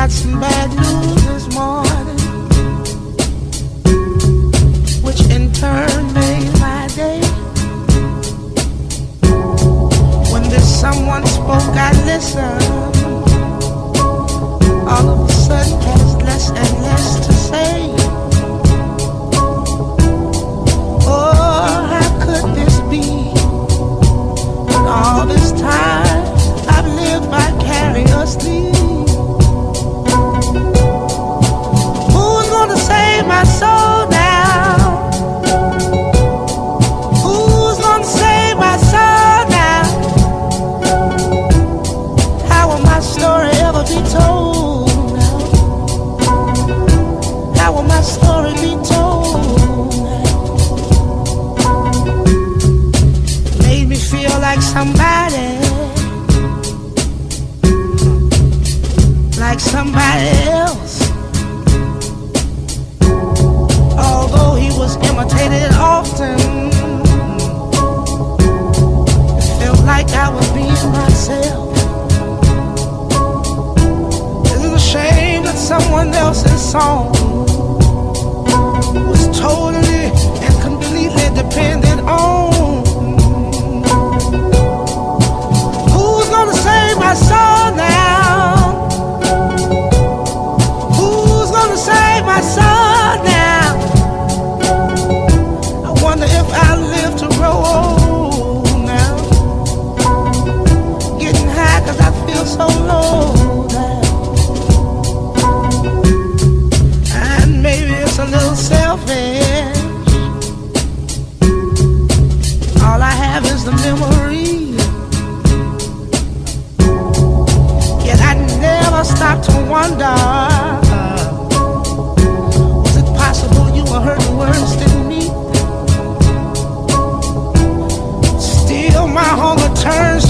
got some bad news this morning, which in turn made my day. When this someone spoke, I listened. All of a sudden has less and less to say. Oh, how could this be? But all this time I've lived vicariously. Who's gonna save my soul now? Who's gonna save my soul now? How will my story ever be told now? How will my story be told now? Made me feel like somebody else. Although he was imitated often, it felt like I was being myself. It's a shame that someone else's song was totally and completely dependent on. Who's gonna save my soul now? Save my son now. I wonder if I'll live to grow old now. Getting high cause I feel so low now. And maybe it's a little selfish. All I have is the memory. Yet I never stop to wonder, hurting worse than me. Still my hunger turns